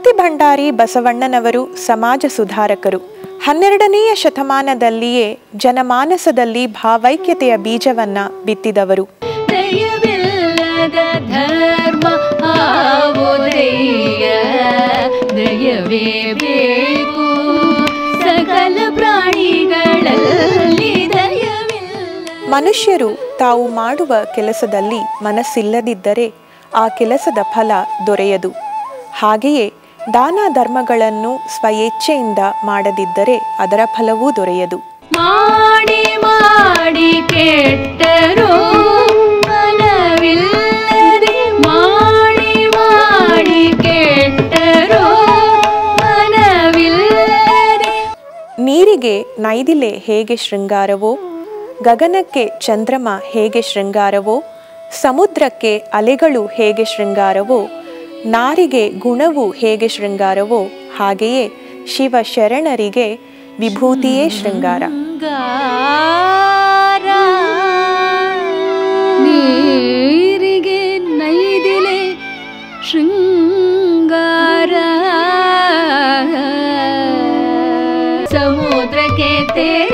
ಶಕ್ತಿ ಭಂಡಾರಿ ಬಸವಣ್ಣನವರು ಸಮಾಜ ಸುಧಾರಕರು. 12ನೆಯ ಶತಮಾನದಲ್ಲಿಯೇ ಜನಮಾನಸದಲ್ಲಿ ಭಾವೈಕ್ಯತೆಯ ಬೀಜವನ್ನ ಬಿತ್ತಿದವರು. ದಯವಿಲ್ಲದ ಧರ್ಮ ಆವುದಯ್ಯ, ದಯವೇ ಬೇಕು ಸಕಲ ಪ್ರಾಣಿಗಳಲ್ಲಿ ದಯವಿಲ್ಲ. ಮನುಷ್ಯರು ತಾವು ಮಾಡುವ ಕೆಲಸದಲ್ಲಿ ಮನಸ್ಸಿಲ್ಲದಿದ್ದರೆ ಆ ಕೆಲಸದ ಫಲ ದೊರೆಯದು. ಹಾಗೆಯೇ ದಾನ ಧರ್ಮಗಳನ್ನು ಸ್ವಇಚ್ಛೆಯಿಂದ ಮಾಡದಿದ್ದರೆ ಅದರ ಫಲವೂ ದೊರೆಯದು. ಮಾಡಿ ಮಾಡಿ ಕೆಟ್ಟರು ಮನವಿಲ್ಲದೆ, ಮಾಡಿ ಮಾಡಿ ಕೆಟ್ಟರು ಮನವಿಲ್ಲದೆ. ನೀರಿಗೆ ನೈದಿಲೆ ಹೇಗೆ ಶೃಂಗಾರವೋ, ಗಗನಕ್ಕೆ ಚಂದ್ರಮ ಹೇಗೆ ಶೃಂಗಾರವೋ, ಸಮುದ್ರಕ್ಕೆ ಅಲೆಗಳು ಹೇಗೆ ಶೃಂಗಾರವೋ, ನಾರಿಗೆ ಗುಣವು ಹೇಗೆ ಶೃಂಗಾರವೋ, ಹಾಗೆಯೇ ಶಿವ ಶರಣರಿಗೆ ವಿಭೂತಿಯೇ ಶೃಂಗಾರ. ನೀರಿಗೆ ನೈದಿಲೆ ಶೃಂಗಾರ, ಸಮುದ್ರಕ್ಕೆ